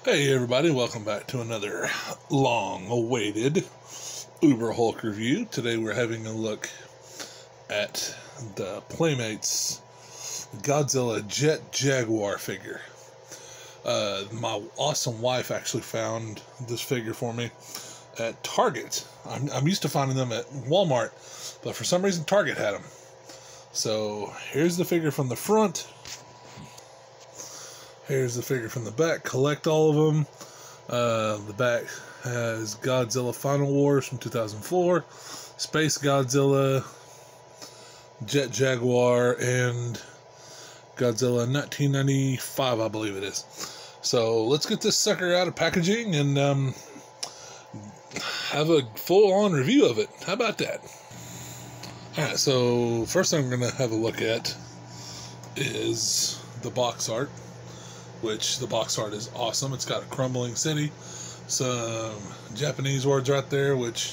Hey everybody, welcome back to another long-awaited Uber Hulk review. Today we're having a look at the Playmates Godzilla Jet Jaguar figure. My awesome wife actually found this figure for me at Target. I'm used to finding them at Walmart, but for some reason Target had them. So here's the figure from the front. Here's the figure from the back. Collect all of them. The back has Godzilla Final Wars from 2004, Space Godzilla, Jet Jaguar, and Godzilla 1995, I believe it is. So let's get this sucker out of packaging and have a full-on review of it. How about that? Alright, so first thing I'm going to have a look at is the box art. Which the box art is awesome. It's got a crumbling city, some Japanese words right there, which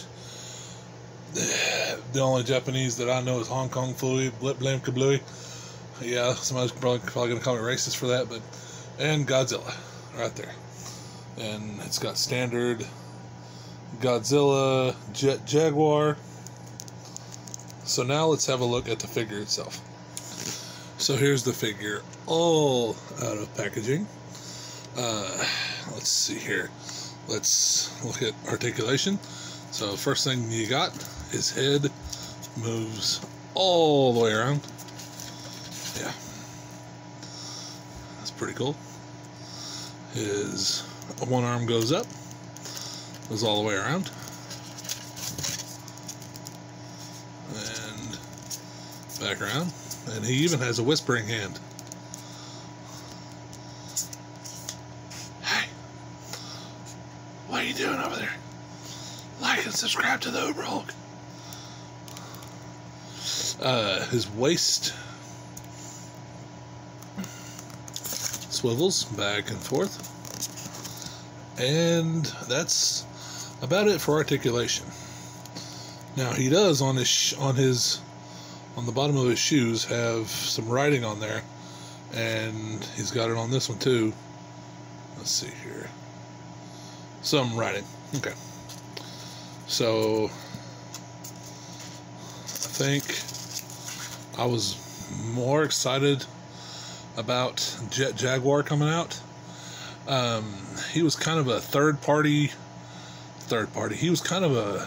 the only Japanese that I know is Hong Kong Fluid, Blip Blam Kablooey. Yeah, somebody's probably going to call me racist for that, but and Godzilla right there. And it's got standard Godzilla, Jet Jaguar. So now let's have a look at the figure itself. So here's the figure all out of packaging. Let's see here. Let's look at articulation. So first thing you got, his head moves all the way around. Yeah. That's pretty cool. His one arm goes up, goes all the way around. And back around. And he even has a whispering hand. Hey, what are you doing over there? Like and subscribe to the Uber Hulk. His waist swivels back and forth. And that's about it for articulation. Now he does on the bottom of his shoes have some writing on there, and he's got it on this one too. Let's see here. Some writing. Okay. So I think I was more excited about Jet Jaguar coming out. He was kind of a third party. He was kind of a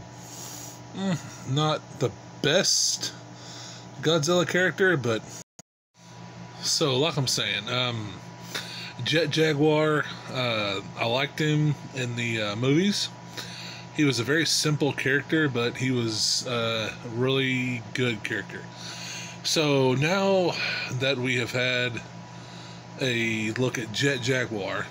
not the best Godzilla character, but so like I'm saying, Jet Jaguar, I liked him in the movies. He was a very simple character, but he was a really good character. So now that we have had a look at Jet Jaguar,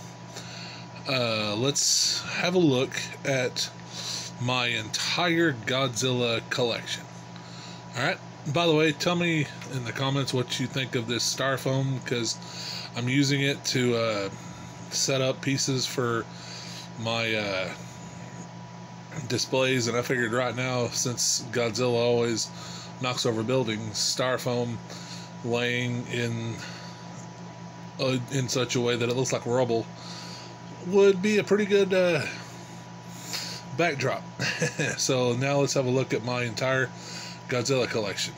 let's have a look at my entire Godzilla collection. Alright, by the way, tell me in the comments what you think of this styrofoam, because I'm using it to set up pieces for my displays, and I figured right now, since Godzilla always knocks over buildings, styrofoam laying in such a way that it looks like rubble would be a pretty good backdrop. So now let's have a look at my entire Godzilla collection.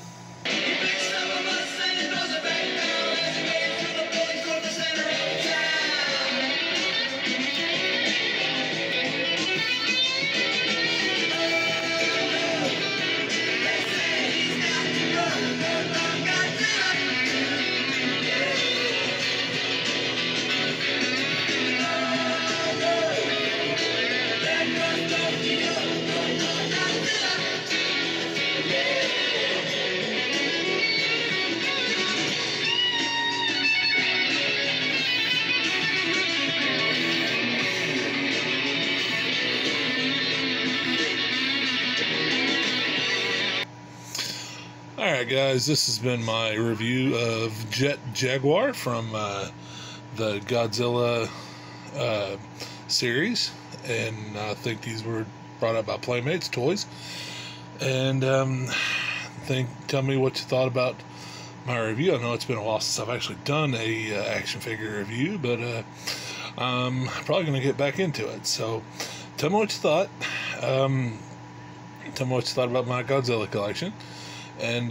Alright guys, this has been my review of Jet Jaguar from the Godzilla series, and I think these were brought out by Playmates Toys. And tell me what you thought about my review. I know it's been a while since I've actually done a action figure review, but I'm probably going to get back into it. So tell me what you thought. Tell me what you thought about my Godzilla collection. And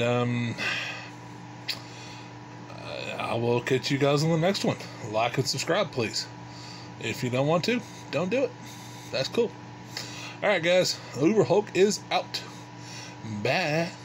I will catch you guys on the next one. Like and subscribe, please. If you don't want to, don't do it. That's cool. Alright, guys. Uber Hulk is out. Bye.